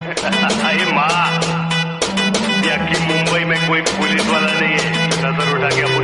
अरे माँ, ये मुंबई में कोई पुलिस वाला नहीं है, नजर उठा के